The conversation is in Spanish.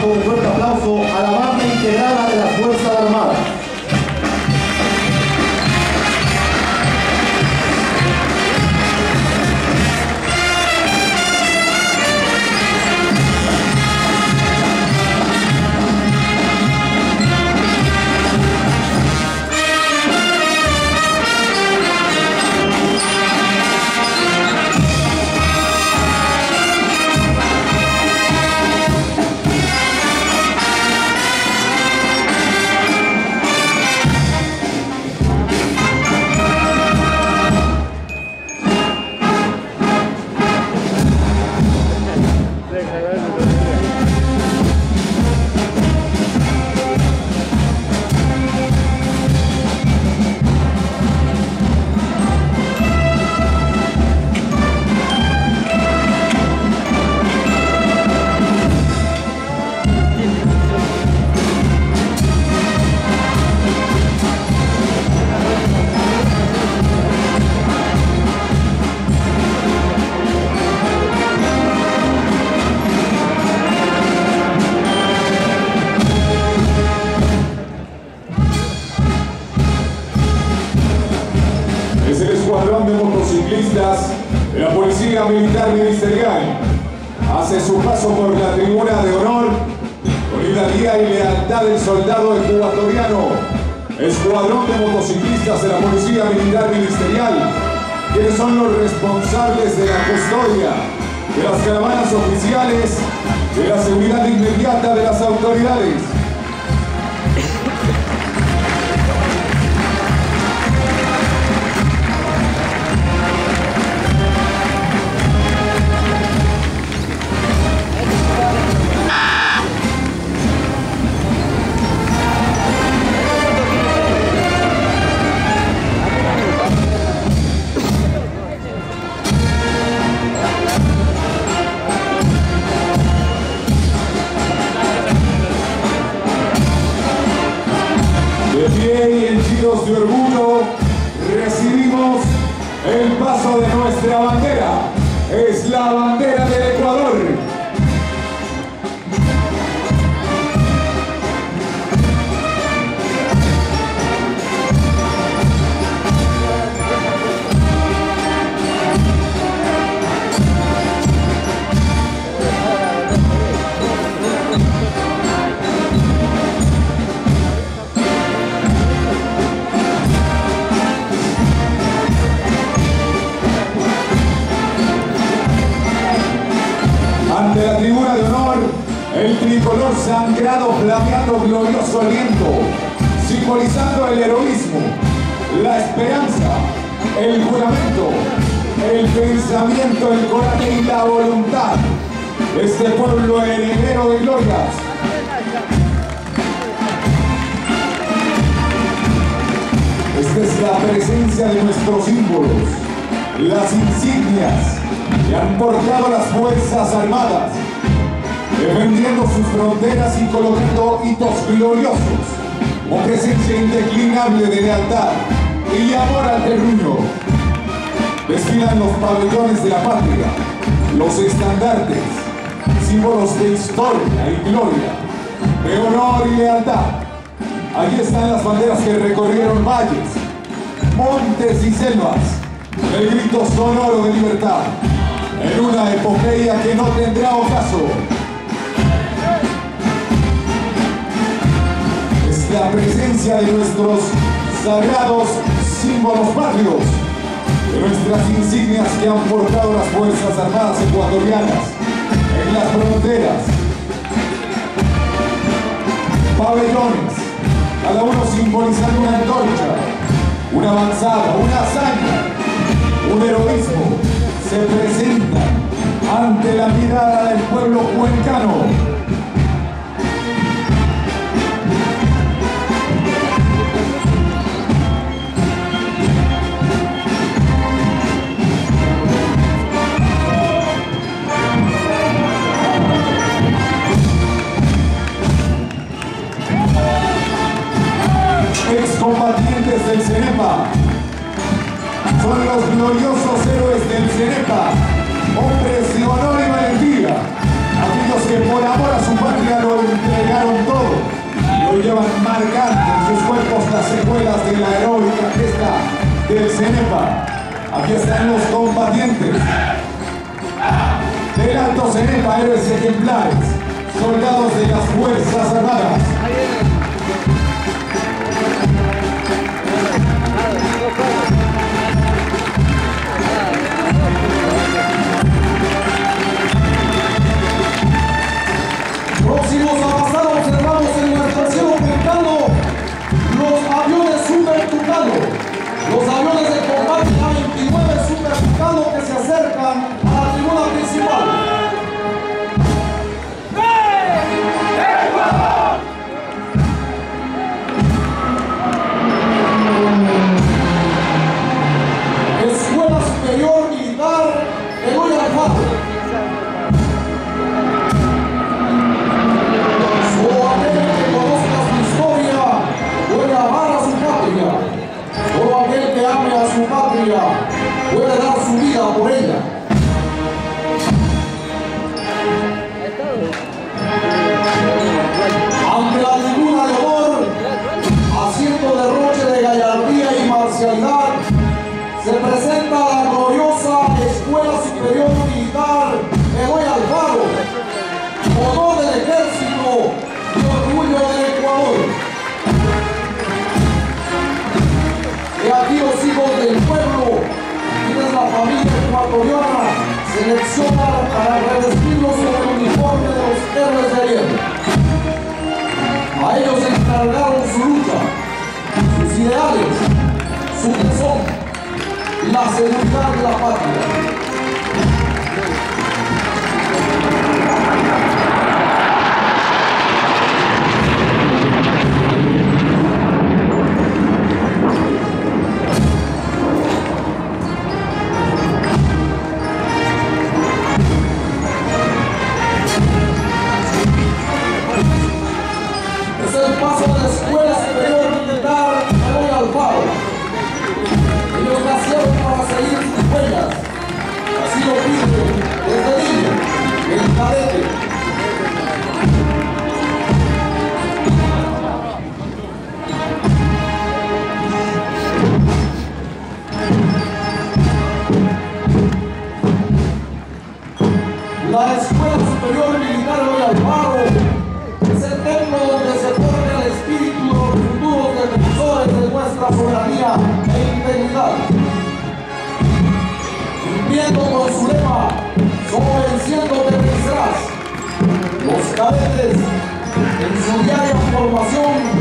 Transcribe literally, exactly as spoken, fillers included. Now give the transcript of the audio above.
con un fuerte aplauso a la banda integrada de las Fuerzas Armadas. De motociclistas de la Policía Militar Ministerial hace su paso por la tribuna de honor con hidalguía y lealtad del soldado ecuatoriano. Escuadrón de motociclistas de la Policía Militar Ministerial, quienes son los responsables de la custodia de las caravanas oficiales, de la seguridad inmediata de las autoridades. Y henchidos de orgullo recibimos el paso de nuestra bandera. Es la bandera del Ecuador. Ante la tribuna de honor, el tricolor sangrado flameando glorioso aliento, simbolizando el heroísmo, la esperanza, el juramento, el pensamiento, el coraje y la voluntad de este pueblo heredero de glorias. Esta es la presencia de nuestros símbolos, las insignias que han portado las Fuerzas Armadas, defendiendo sus fronteras y colocando hitos gloriosos, con presencia indeclinable de lealtad y amor al terruño. Desfilan los pabellones de la patria, los estandartes, símbolos de historia y gloria, de honor y lealtad. Allí están las banderas que recorrieron valles, montes y selvas, el grito sonoro de libertad, en una epopeya que no tendrá ocaso. Es la presencia de nuestros sagrados símbolos patrios, de nuestras insignias que han portado las Fuerzas Armadas ecuatorianas en las fronteras. Pabellones, cada uno simbolizando una antorcha, una avanzada, una hazaña, un heroísmo, se presentan ante la mirada del pueblo cuencano. Excombatientes del CENEPA, son los gloriosos héroes del CENEPA, hombres de honor y valentía, aquellos que por amor a su patria lo las secuelas de la heroica gesta del CENEPA. Aquí están los combatientes del Alto CENEPA, héroes ejemplares, soldados de las Fuerzas Armadas. Próximos a pasar, observamos en nuestro cielo cercano los aviones Super Tucano, los aviones de combate A veintinueve Super Tucano que se acercan a la tribuna principal. Escuela Superior Militar Eloy Alfaro. Solo aquel que conozca su historia puede amar a su patria. Solo aquel que ame a su patria puede dar su vida por ella. Ante la tribuna de honor, haciendo derroche de gallardía y marcialidad, se presenta la gloriosa Escuela Superior Militar Eloy Alfaro, honor del ejército y orgullo del Ecuador. Y aquí los hijos del pueblo, quienes la familia ecuatoriana selecciona para revestirlos con el uniforme de los héroes de ayer. A ellos encargaron su lucha, sus ideales, su tesón y la seguridad de la patria. La Escuela Superior Militar Eloy Alfaro es el templo donde se forja el espíritu de los futuros defensores de nuestra soberanía e integridad. Cumpliendo con su lema, solo venciendo te vencerás, los cadetes en su diaria formación